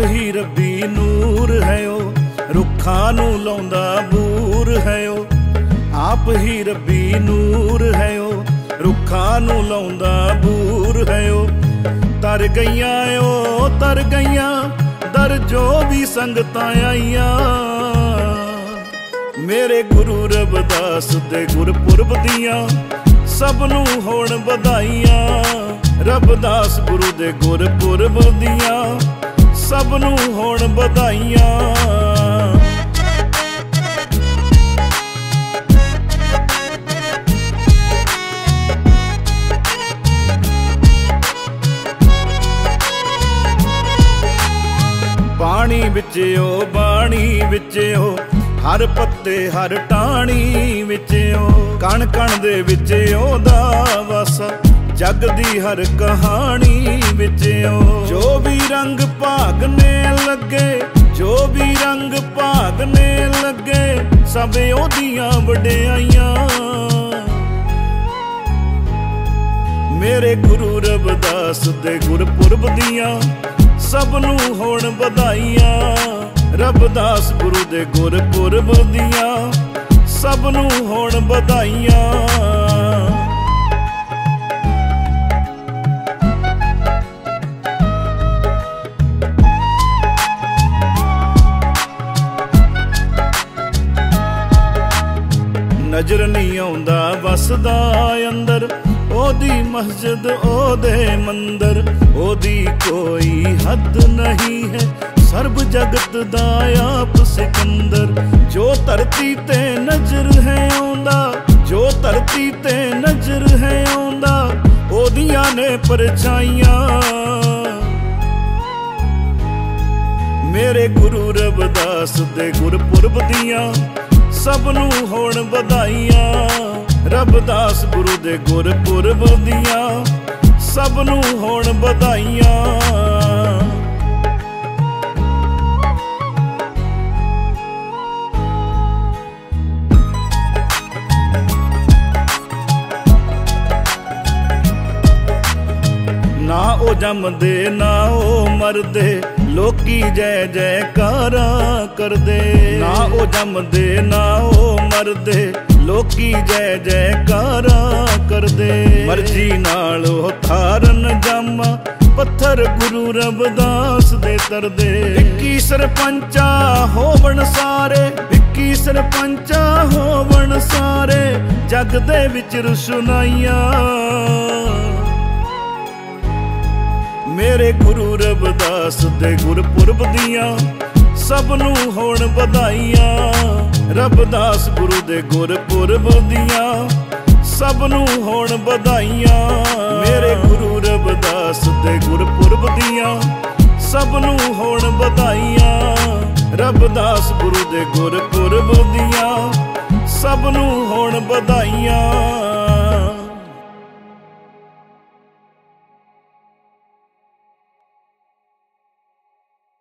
ही रब्बी नूर है ओ रुखां नूं लाउंदा बूर है ओ। आप ही रब्बी नूर है ओ रुखां नूं लाउंदा बूर है ओ। तर गईयां ओ तर गईयां दर जो भी संगतां आईयां। मेरे गुरु रविदास दे गुरपुरब दियां सब नूं होण बधाइयां। रविदास गुरु दे गुरपुरब दियां सब नूं होण बधाइयां। पानी विच ओ बाणी विच ओ हर पत्ते हर टाणी विच ओ। कण कण दे विच ओदा वासा जग दी हर कहानी विच ओ। जो भी रंग भागने लगे जो भी रंग भागने लगे सब ओदियां वडियाइयां। मेरे गुरु रविदास दे गुरपुरब दियां सब नूं होण बधाइयां। रविदास गुरु दे गुरपुरब दियां सब नूं होण बधाइयां। नजर नहीं आउंदा वसदा अंदर ओदी मस्जिद ओदे मंदर। ओदी कोई हद नहीं है सर्ब जगत दा आप सिकंदर। जो धरती ते नजर है आउंदा जो धरती ते नजर है आउंदा ओदियां ने परछाइयां। मेरे गुरु रविदास दे गुरपुरब दियां सब नूं होण बधाइयां। रविदास गुरु दे गुरपुरब दियां सब नूं होण बधाइयां। ना ओ जमदे ना ओ मरदे लोकी जय जयकारा करदे। ना ओ जमदे ना ओ मरदे लोकी जय जयकारा करदे। मर्जी नाल ओ थारन जामा पत्थर गुरु रविदास दे तरदे। विक्की सरपंचा होवण सारे विक्की सरपंचा होवण सारे जग दे विच रुसनाइयां। मेरे गुरु रविदास दे गुरपुरब दियां सब नूं होण बधाइयां। रविदास गुरु दे गुरपुरब दियां सब नूं होण बधाइयां। मेरे गुरु रविदास दे गुरपुरब दियां सब नूं होण बधाइयां। रविदास गुरु दे गुरपुरब दियां सब नूं होण बधाइयां।